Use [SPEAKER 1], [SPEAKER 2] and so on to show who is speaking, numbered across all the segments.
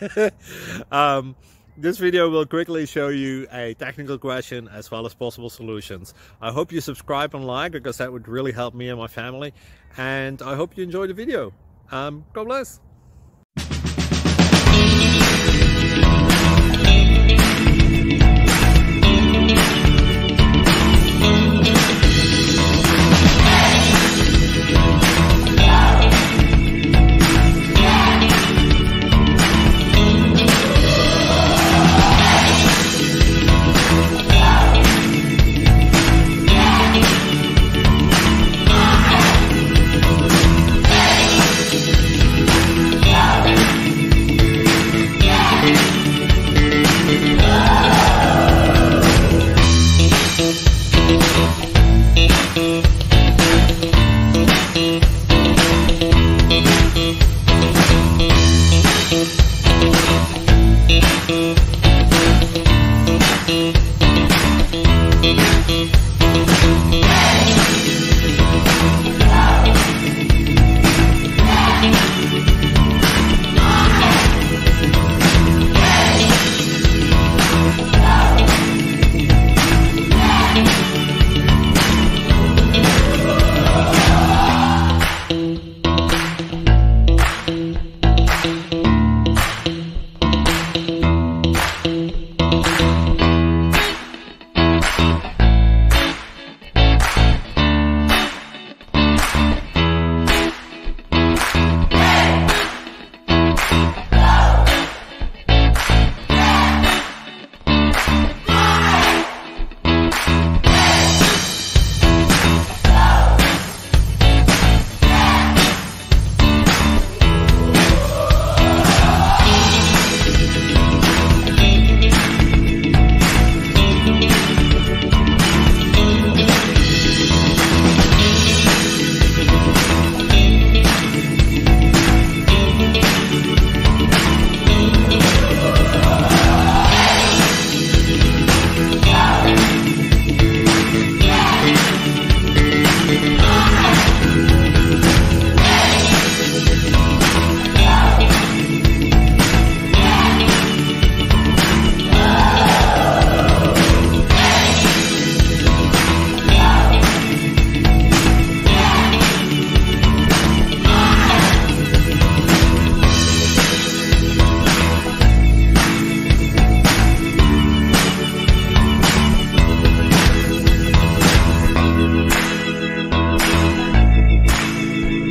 [SPEAKER 1] um, this video will quickly show you a technical question as well as possible solutions. I hope you subscribe and like, because that would really help me and my family. And I hope you enjoy the video. God bless.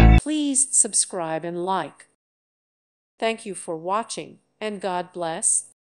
[SPEAKER 2] Please subscribe and like. Thank you for watching, and God bless.